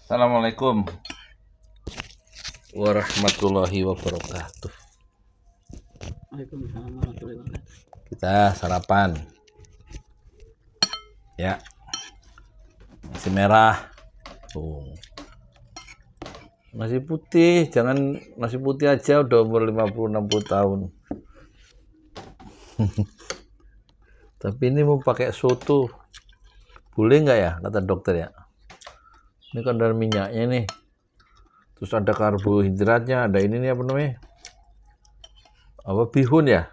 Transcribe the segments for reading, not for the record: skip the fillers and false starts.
Assalamualaikum warahmatullahi wabarakatuh. Waalaikumsalam warahmatullahi wabarakatuh. Kita sarapan ya, nasi merah tuh, nasi putih. Jangan nasi putih aja, udah umur 50-60 tahun. Tapi ini mau pakai soto, boleh nggak ya kata dokter ya? Ini kan ada minyaknya nih, terus ada karbohidratnya, ada ini nih apa namanya, apa, bihun ya,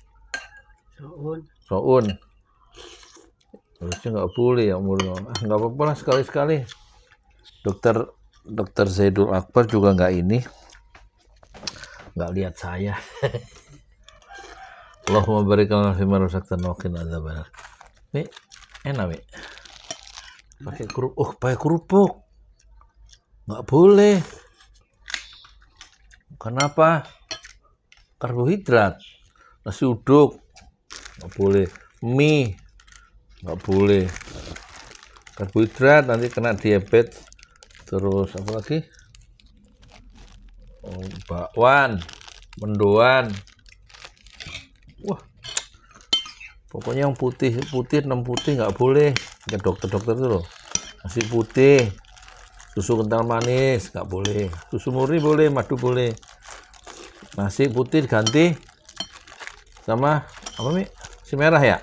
soun. Harusnya nggak boleh ya, umur nggak apa-apa lah, sekali-sekali. Dokter Zaidul Akbar juga nggak lihat saya. Allahumma barikallahu fima razaqtana wa qina adzabannar. Nih enak nih, pakai kerupuk, nggak boleh. Kenapa? Karbohidrat. Nasi uduk nggak boleh, mie nggak boleh, karbohidrat nanti kena diabetes. Terus apa lagi, bakwan, mendoan. Wah, pokoknya yang putih, enam putih nggak boleh. Ya dokter itu loh. Nasi putih, susu kental manis nggak boleh, susu murni boleh, madu boleh. Nasi putih ganti sama apa nih, nasi merah ya,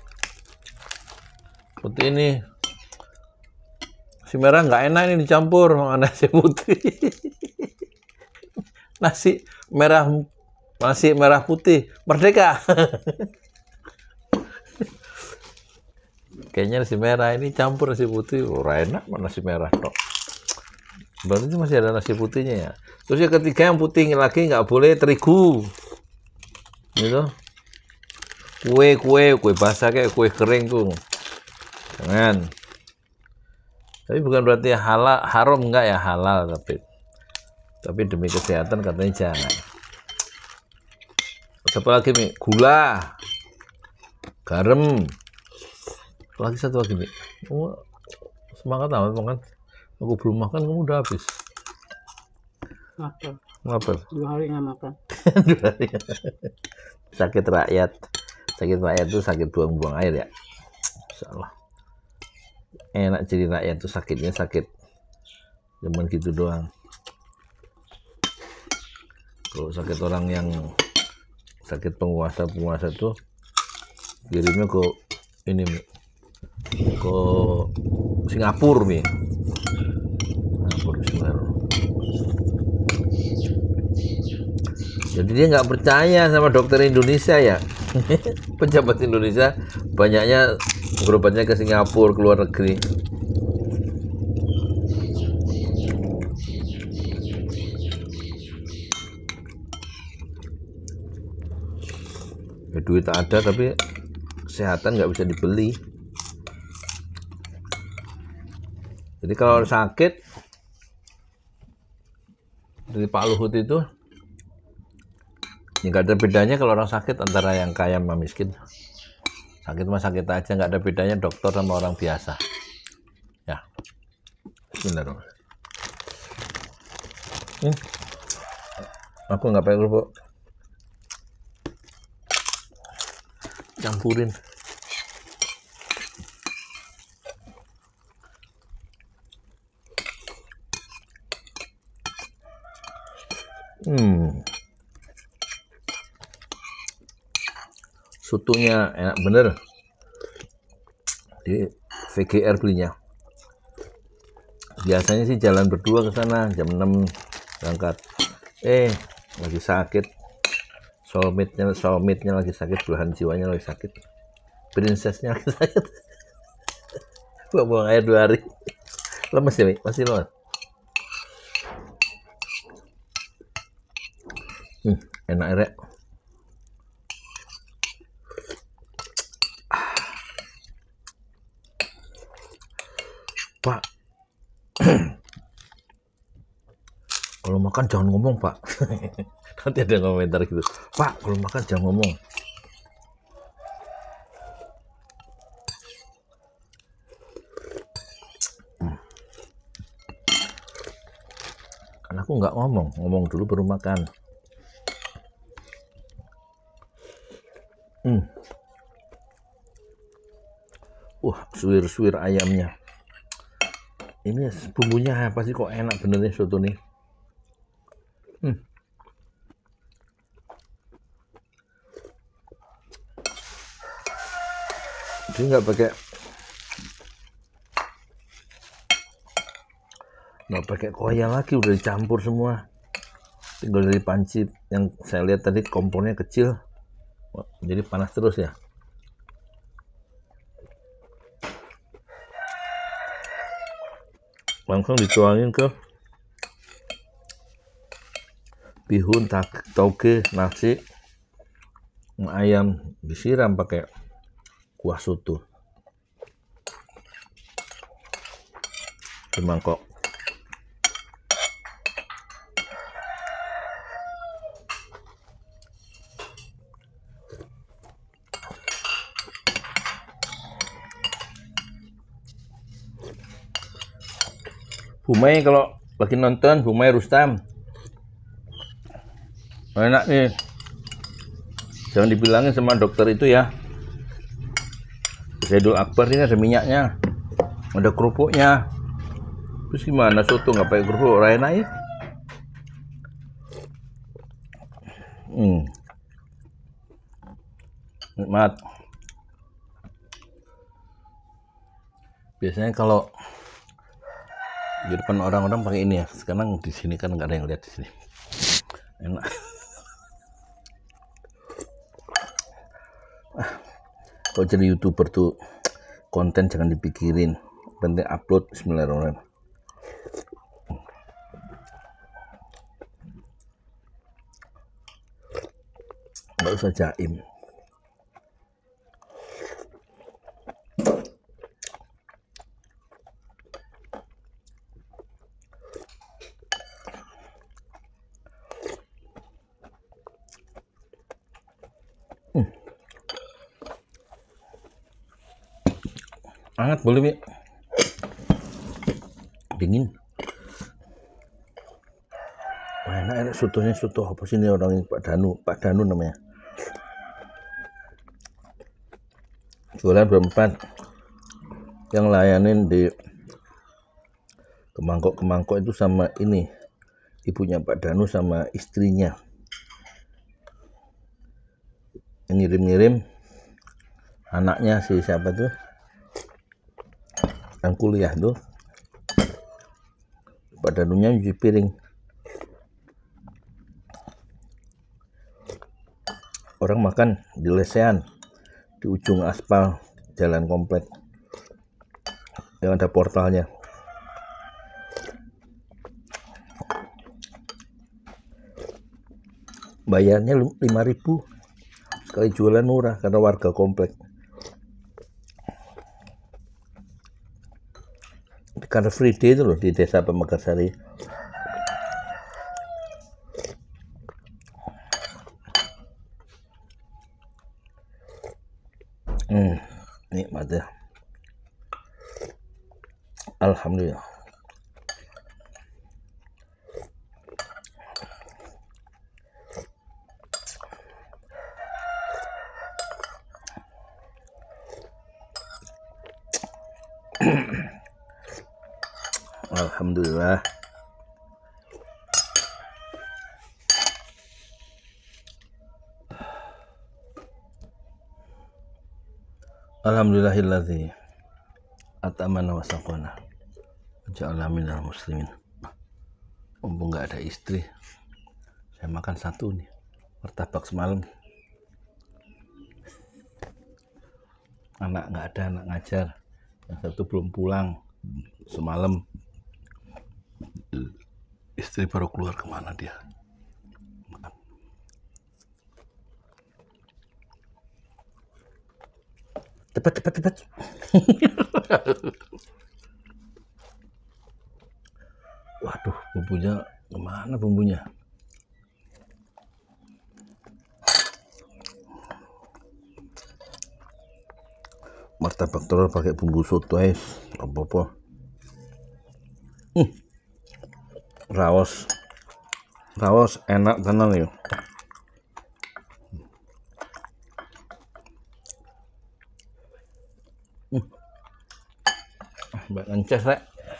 seperti ini. Nasi merah nggak enak ini dicampur sama nasi putih. nasi merah putih merdeka. Kayaknya nasi merah ini campur nasi putih, enak mana nasi merah tok. Berarti masih ada nasi putihnya ya. Terus yang ketiga, yang putih lagi nggak boleh terigu, gitu. Kue basah kayak kue kering tuh, jangan. Tapi bukan berarti haram, enggak ya, halal, tapi demi kesehatan katanya jangan. Apa lagi nih? Gula, garam. Lagi satu lagi nih. Semangat amat makan. Aku belum makan, kamu udah habis. Ngapa? 2 hari nggak makan. Sakit rakyat itu sakit buang-buang air ya. Insyaallah. Enak jadi rakyat tuh, sakitnya sakit cuman gitu doang. Kalau sakit orang yang sakit penguasa tuh kirimnya ke ini, ke Singapura nih. Jadi dia nggak percaya sama dokter Indonesia ya. Pejabat Indonesia banyaknya berobatnya ke Singapura, ke luar negeri. Ya, duit ada tapi kesehatan nggak bisa dibeli. Jadi kalau sakit dari Pak Luhut itu, ya nggak ada bedanya kalau orang sakit antara yang kaya sama miskin. Sakit mah sakit aja, nggak ada bedanya dokter sama orang biasa. Ya, bismillahirrahmanirrahim. Aku nggak pakai kerupuk, campurin. Sotonya enak bener. Di VGR belinya. Biasanya sih jalan berdua ke sana, jam 6 berangkat. Lagi sakit. Soulmate-nya lagi sakit, belahan jiwanya lagi sakit. Princess-nya lagi sakit. Buang air 2 hari. Lemes ya, Mi? Masih lemes. Enak ya. Pak, kalau makan jangan ngomong, Pak. Nanti ada komentar gitu, Pak, kalau makan jangan ngomong. Anakku nggak ngomong dulu baru makan. Suwir-suwir ayamnya. Ini bumbunya apa sih kok enak bener nih soto nih. Dia nggak pakai koya lagi, udah dicampur semua. Tinggal dari panci yang saya lihat tadi kompornya kecil, jadi panas terus ya. Langsung dituangin ke bihun, tauge, nasi, ayam, disiram pakai kuah soto di mangkok. Bu Mei kalau lagi nonton, Bu Mei Rustam. Enak nih. Jangan dibilangin sama dokter itu ya. Zaidul Akbar ini ada minyaknya, ada kerupuknya. Terus gimana soto nggak pakai kerupuk? Enak ya? Nikmat. Biasanya kalau di depan orang-orang pakai ini ya. Sekarang di sini kan nggak ada yang lihat di sini. Enak. Kalau jadi YouTuber tuh konten jangan dipikirin, penting upload. Bismillahirrahmanirrahim. Nggak usah jaim. Hangat boleh, Mi? Dingin. Wah, enak sotonya. Soto apa sih ini orang ini? Pak Danu namanya. Jualan berempat. Yang layanin di kemangkok itu sama ini, ibunya Pak Danu sama istrinya. Yang ngirim-ngirim anaknya si siapa tuh? Yang kuliah tuh, Pak Danunya nyuci piring. Orang makan di lesehan, di ujung aspal jalan komplek yang ada portalnya. Bayarnya 5.000, sekali jualan murah karena warga komplek. Karena free day itu loh di desa Pemekarsari. Nikmat ya. Alhamdulillah. Alhamdulillah. Alhamdulillahilladzi at'amana wa saqana wa ja'alna minal muslimin. Mumpung nggak ada istri, saya makan satu nih, martabak semalam. Anak nggak ada, anak ngajar. Yang satu belum pulang semalam. Istri baru keluar, kemana dia? Cepat. Waduh, bumbunya kemana bumbunya? Martabak telur pakai bumbu soto apa-apa. Raos. Saus enak tenan ya. Mbak ngences rek.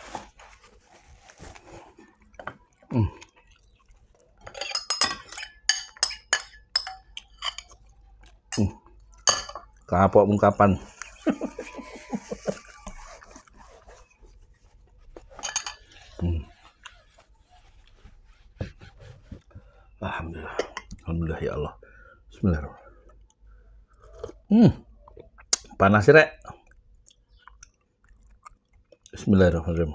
Kapok ungkapan. Alhamdulillah. Alhamdulillah ya Allah. Bismillahirrahmanirrahim. Panas sih, rek. Bismillahirrahmanirrahim.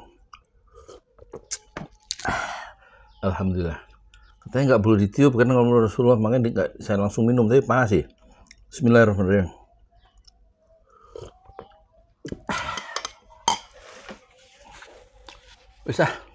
Alhamdulillah. Katanya nggak perlu ditiup karena kalau Rasulullah, makanya nggak saya langsung minum, tapi panas sih. Bismillahirrahmanirrahim. Bisa.